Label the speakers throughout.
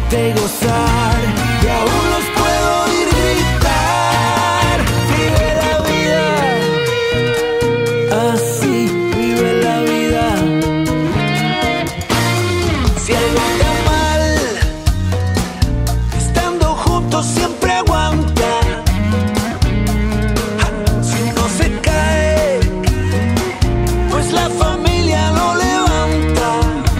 Speaker 1: presente y gozar, y aún los puedo oír gritar. Vive la vida, así vive la vida. Si algo anda mal, estando juntos siempre aguanta. Si uno se cae, pues la familia lo levanta.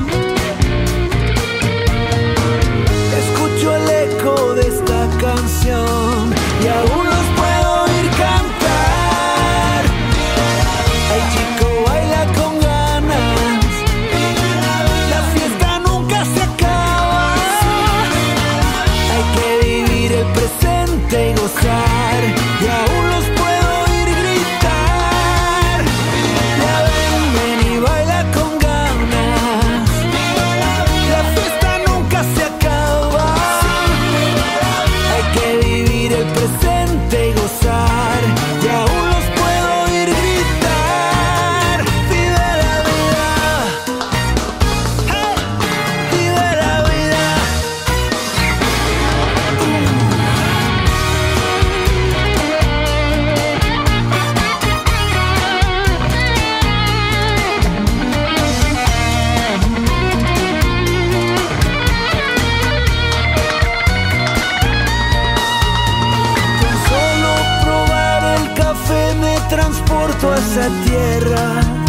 Speaker 1: Escucho el eco de esta canción y aún los puedo oír cantar. El chico baila con ganas, la fiesta nunca se acaba. Hay que vivir el presente y gozar, y aún los puedo oír gritar. Ya ven, ven y baila con ganas, la fiesta nunca se acaba. Hay que vivir el presente y gozar, y aún los puedo oír gritar. Vive la vida, hey, vive la vida. Con solo probar el café me transporto a esa tierra